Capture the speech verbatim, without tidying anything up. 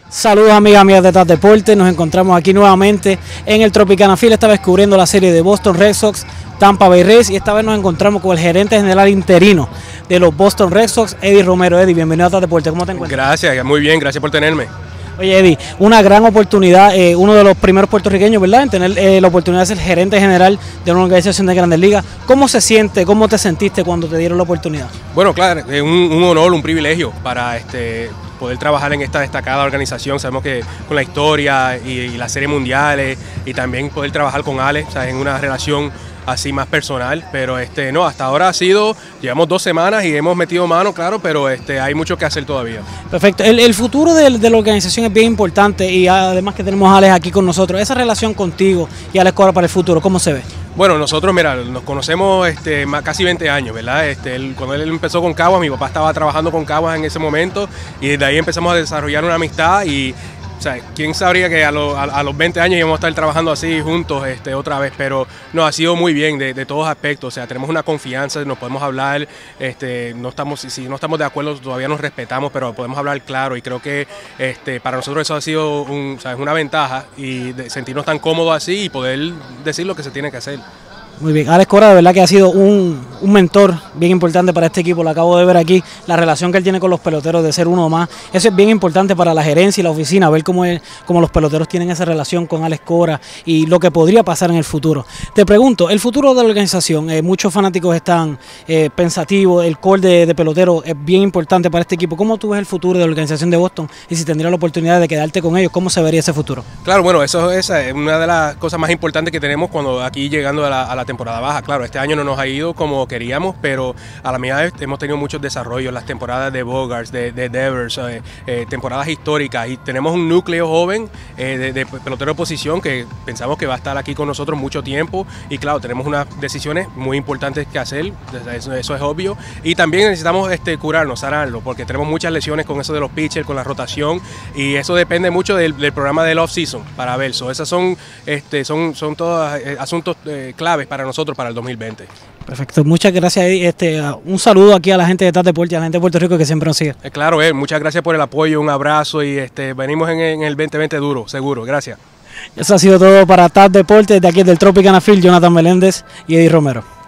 Saludos amigas, amigas de T A S Deportes, nos encontramos aquí nuevamente en el Tropicana Field, esta vez cubriendo la serie de Boston Red Sox, Tampa Bay Rays, y esta vez nos encontramos con el gerente general interino de los Boston Red Sox, Eddie Romero. Eddie, bienvenido a T A S Deportes, ¿cómo te encuentras? Gracias, muy bien, gracias por tenerme. Oye Eddie, una gran oportunidad, eh, uno de los primeros puertorriqueños, ¿verdad?, en tener eh, la oportunidad de ser gerente general de una organización de Grandes Ligas. ¿Cómo se siente, cómo te sentiste cuando te dieron la oportunidad? Bueno, claro, es un, un honor, un privilegio para este, poder trabajar en esta destacada organización. Sabemos que con la historia y, y las series mundiales y también poder trabajar con Alex, o sea, en una relación así más personal, pero este no, hasta ahora ha sido, llevamos dos semanas y hemos metido mano, claro, pero este hay mucho que hacer todavía. Perfecto, el, el futuro de, de la organización es bien importante y además que tenemos a Alex aquí con nosotros. Esa relación contigo y Alex Cora para el futuro, ¿cómo se ve? Bueno, nosotros, mira, nos conocemos este, más, casi veinte años, ¿verdad? Este, él, cuando él empezó con Caguas, mi papá estaba trabajando con Caguas en ese momento y desde ahí empezamos a desarrollar una amistad y o sea, quién sabría que a, lo, a, a los veinte años íbamos a estar trabajando así juntos este, otra vez, pero no, ha sido muy bien de, de todos aspectos, o sea, tenemos una confianza, nos podemos hablar, este, no estamos, si no estamos de acuerdo todavía nos respetamos, pero podemos hablar claro y creo que este, para nosotros eso ha sido un, o sea, una ventaja y de sentirnos tan cómodos así y poder decir lo que se tiene que hacer. Muy bien, Alex Cora de verdad que ha sido un, un mentor bien importante para este equipo, lo acabo de ver aquí, la relación que él tiene con los peloteros de ser uno más, eso es bien importante para la gerencia y la oficina, ver cómo, es, cómo los peloteros tienen esa relación con Alex Cora y lo que podría pasar en el futuro. Te pregunto, el futuro de la organización, eh, muchos fanáticos están eh, pensativos, el core de, de pelotero es bien importante para este equipo, ¿cómo tú ves el futuro de la organización de Boston y si tendrías la oportunidad de quedarte con ellos, cómo se vería ese futuro? Claro, bueno, eso esa es una de las cosas más importantes que tenemos cuando aquí llegando a la, a la temporada baja. Claro, este año no nos ha ido como queríamos, pero a la medida hemos tenido muchos desarrollos, las temporadas de Bogaerts, de, de Devers, eh, eh, temporadas históricas, y tenemos un núcleo joven eh, de, de pelotero de posición que pensamos que va a estar aquí con nosotros mucho tiempo y claro, tenemos unas decisiones muy importantes que hacer, eso, eso es obvio, y también necesitamos este, curarnos, sanarlo, porque tenemos muchas lesiones con eso de los pitchers, con la rotación, y eso depende mucho del, del programa del off-season para ver, so, esas son, este, son, son todos eh, asuntos eh, claves para nosotros para el dos mil veinte. Perfecto, muchas gracias. Este, un saludo aquí a la gente de T A S Deportes y a la gente de Puerto Rico que siempre nos sigue. Eh, claro, eh, muchas gracias por el apoyo, un abrazo y este, venimos en, en el veinte veinte duro, seguro, gracias. Eso ha sido todo para T A S Deportes, de aquí del Tropicana Field, Jonathan Meléndez y Eddie Romero.